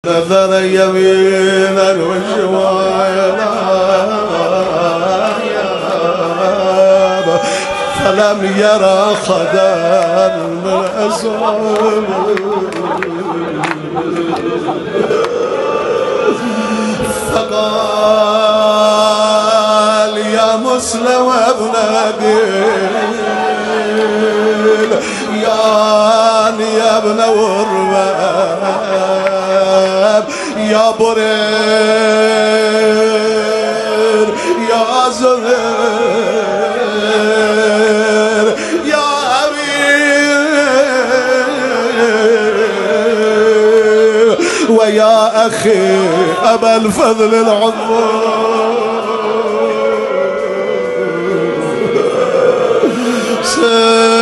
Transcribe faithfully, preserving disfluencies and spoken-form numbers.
نذر يمينا وشمالا فلم يرى خدا من أسواب فقال يا مسلم ابن ديل يا ابن ورباب يا برير يا زهير يا أمير ويا أخي أبا الفضل العظيم